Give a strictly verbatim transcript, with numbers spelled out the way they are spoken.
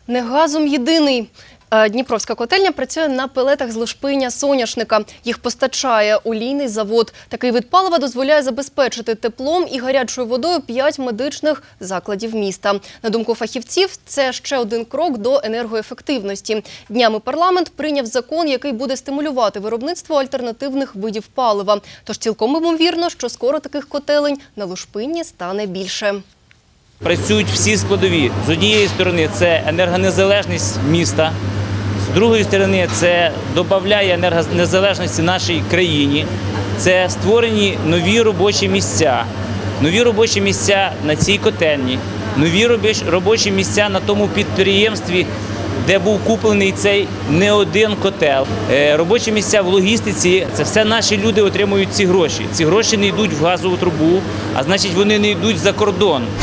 Не газом єдиний. Дніпровська котельня працює на пелетах з лушпиння соняшника. Їх постачає олійний завод. Такий вид палива дозволяє забезпечити теплом і гарячою водою п'ять медичних закладів міста. На думку фахівців, це ще один крок до енергоефективності. Днями парламент прийняв закон, який буде стимулювати виробництво альтернативних видів палива. Тож цілком ймовірно, що скоро таких котелень на лушпинні стане більше. Працюють всі складові. З однієї сторони – це енергонезалежність міста, з другої сторони – це додає енергонезалежності нашій країні, це створені нові робочі місця, нові робочі місця на цій котельні, нові робочі місця на тому підприємстві, де був куплений цей не один котел. Робочі місця в логістиці – це все наші люди отримують ці гроші. Ці гроші не йдуть в газову трубу, а значить вони не йдуть за кордон.